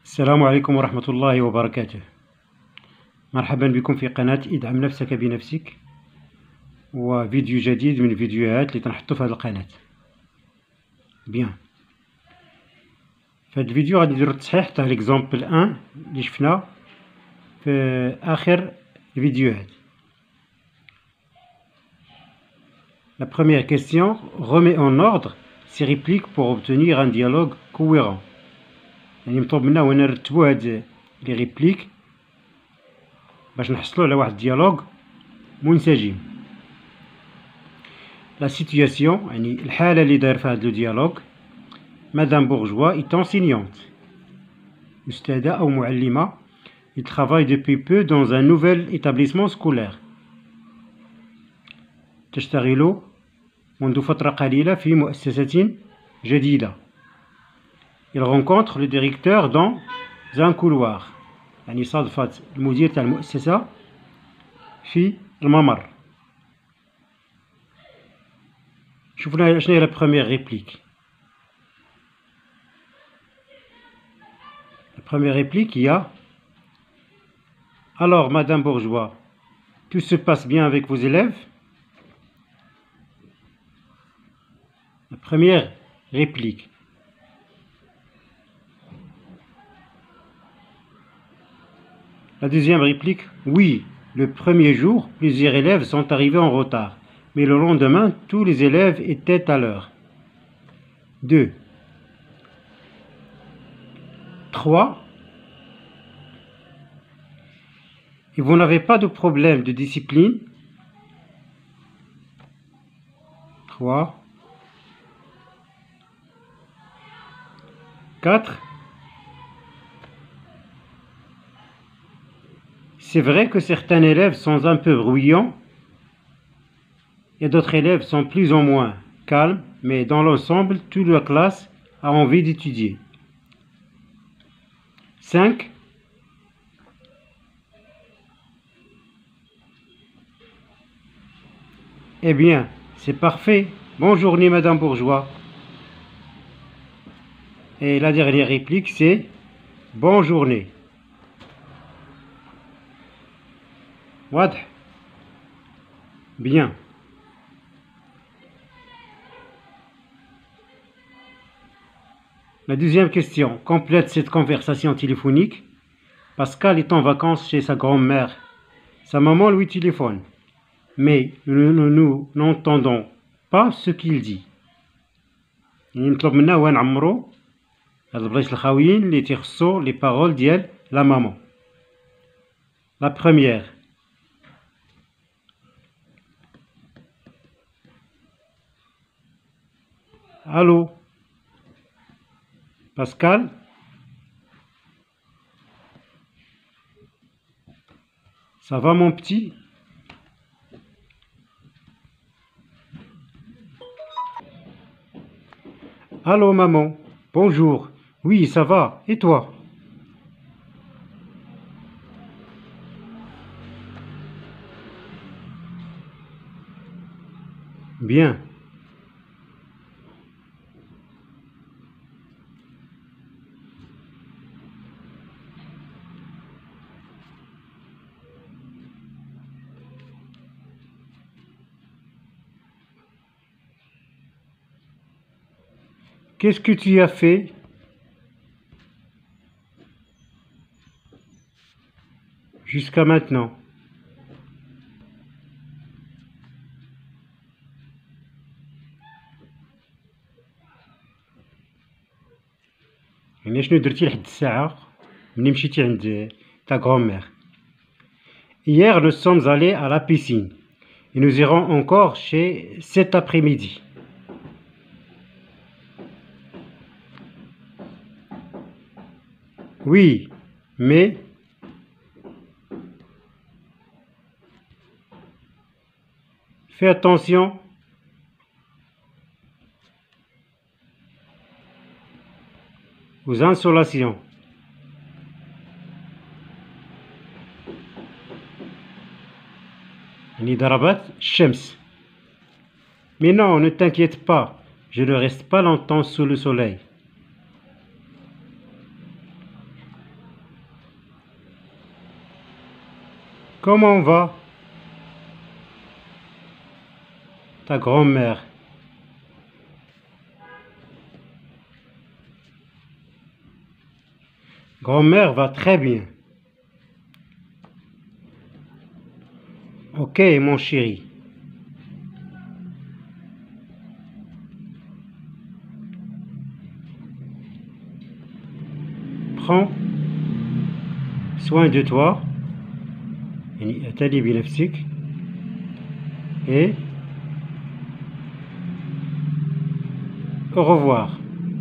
السلام عليكم ورحمة الله وبركاته. مرحبا بكم في قناة ادعم نفسك بنفسك، وفيديو جديد من الفيديوهات اللي تنحطو في هذه القناة. بيان، في هذا الفيديو غادي نديرو التصحيح تاع ليكزومبل 1 اللي شفنا في آخر الفيديوهات. La première question remet en ordre ces répliques pour obtenir un dialogue cohérent. يعني مطلوب منا هو نرتبو هاد لي ريبليك باش نحصلو على واحد الديالوج منسجم. لا سيتوياسيون يعني الحالة اللي داير فيها هاد لو ديالوج. مدام بورجوا ايت انسينيونت، أستاذة أو معلمة. Il travaille depuis peu dans un nouvel établissement scolaire. تشتغل منذ فترة قليلة في مؤسسة جديدة. Il rencontre le directeur dans un couloir. يعني صادفت المدير تاع المؤسسة في الممر. شوفنا شنو هي لا بروميير ريبليك. La première réplique, il y a: alors, Madame Bourgeois, tout se passe bien avec vos élèves? La première réplique. La deuxième réplique: oui, le premier jour, plusieurs élèves sont arrivés en retard, mais le lendemain, tous les élèves étaient à l'heure. 2. 3. Et vous n'avez pas de problème de discipline? 3. 4. C'est vrai que certains élèves sont un peu bruyants et d'autres élèves sont plus ou moins calmes, mais dans l'ensemble, toute la classe a envie d'étudier. 5. Eh bien, c'est parfait. Bonne journée, Madame Bourgeois. Et la dernière réplique, c'est bonne journée. واضح؟ Bien. La deuxième question complète cette conversation téléphonique. Pascal est en vacances chez sa grand-mère. Sa maman lui téléphone, mais nous n'entendons pas ce qu'il dit. يعني نطلب منا هو نعمرو هاد البلايص الخاويين اللي تيخصو لي بارول ديال لا مامون. La première: allô Pascal? Ça va mon petit? Allô maman, bonjour. Oui, ça va, et toi? Bien. Qu'est-ce que tu as fait? Jusqu'à maintenant. يعني شنو درتي لحد الساعة ملي مشيتي عند ta grand-mère? Hier, nous sommes allés à la piscine et nous irons encore chez cet après-midi. Oui, mais fais attention aux insolations. يعني ضربات الشمس. Mais non, ne t'inquiète pas, je ne reste pas longtemps sous le soleil. Comment va ta grand-mère? Grand-mère va très bien. Ok, mon chéri. Prends soin de toi. يعني اعتني بنفسك. Et au revoir.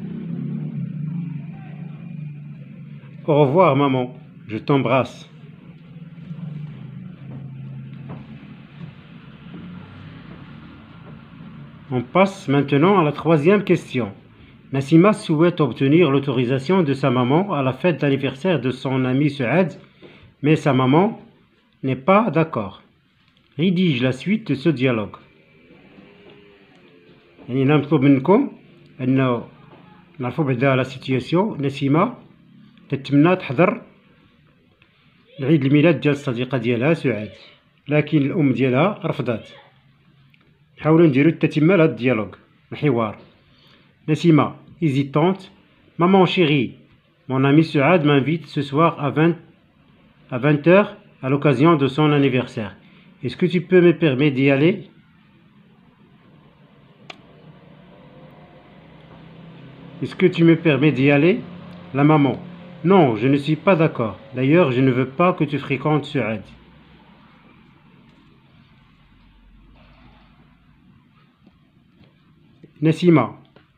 Au revoir, maman. Je t'embrasse. On passe maintenant à la troisième question. Nassima souhaite obtenir l'autorisation de sa maman à la fête d'anniversaire de son ami Suad, mais sa maman n'est pas d'accord. Rédige la suite de ce dialogue. يعني نطلب منكم أنه نعرفوا بعدا لا سيتياسيون. نسيمة تتمنى تحضر العيد الميلاد ديال الصديقة ديالها سعاد، لكن الأم ديالها رفضات. نحاولوا نديرو التتمة لهاد الديالوغ الحوار. نسيمة hésitante. Maman chérie, mon ami Suad m'invite ce soir à 20h à l'occasion de son anniversaire. Est-ce que tu peux me permettre d'y aller? Est-ce que tu me permets d'y aller? La maman. Non, je ne suis pas d'accord. D'ailleurs, je ne veux pas que tu fréquentes Suad. Nassima.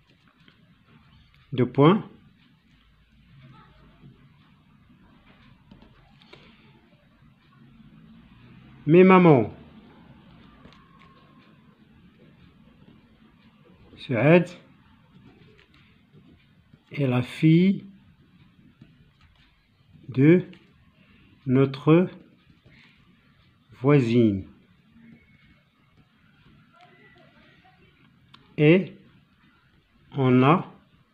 Deux points. Mais maman. Suad est la fille de notre voisine. Et on a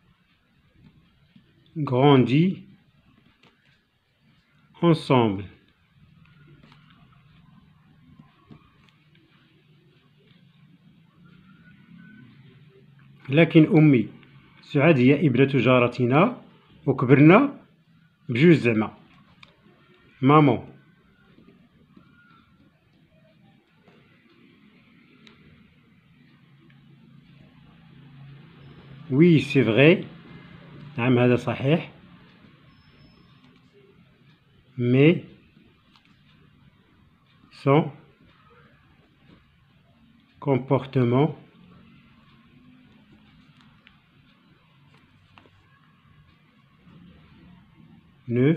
grandi ensemble. لكن أمي سعاد هي ابنة جارتنا وكبرنا بجوج زعما. مامون. Oui, c'est vrai. نعم هذا صحيح. Mais son comportement ne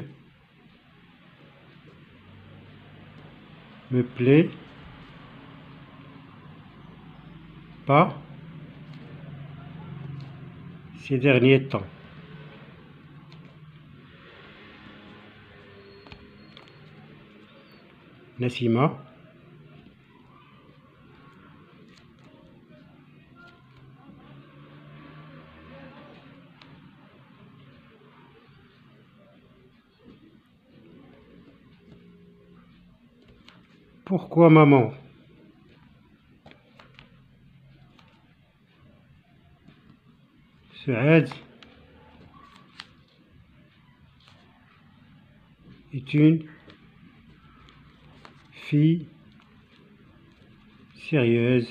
me plaît pas ces derniers temps. Nassima. Pourquoi maman? Suad est une fille sérieuse.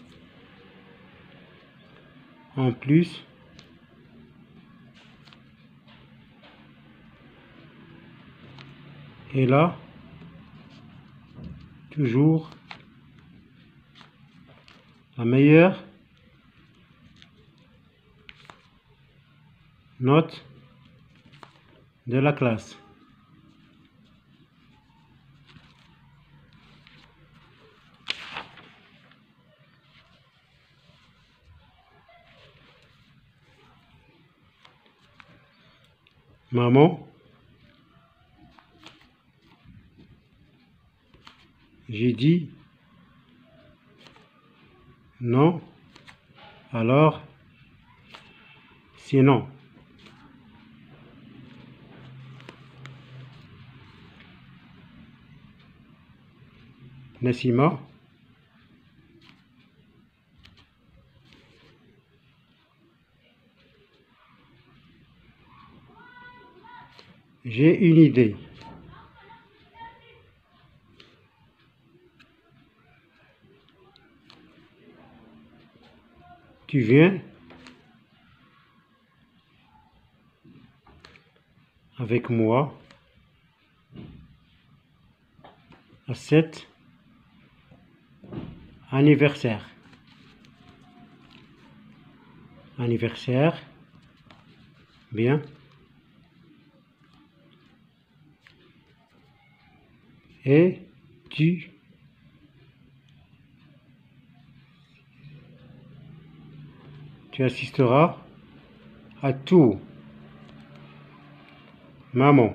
En plus, elle a toujours la meilleure note de la classe. Maman, j'ai dit non, alors c'est non. Nassima. J'ai une idée. Tu viens avec moi à cet anniversaire. Anniversaire. Bien. Et tu assisteras à tout. Maman.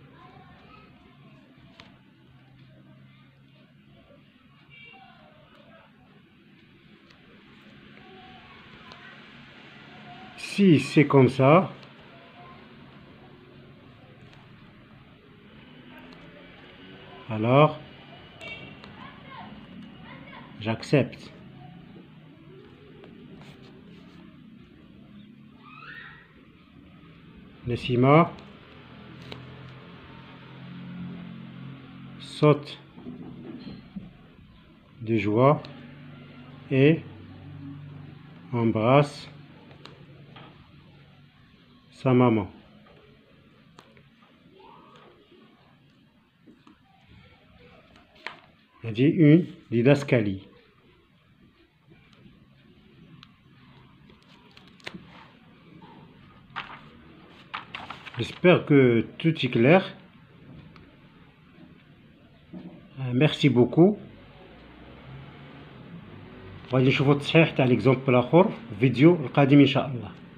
Si c'est comme ça, alors j'accepte. Nassima saute de joie et embrasse sa maman. هذه une didascalie. J'espère que tout est clair. Merci beaucoup. غادي نشوفوا التصحيح تاع ليكزومبل الاخر في الفيديو القادم ان شاء الله.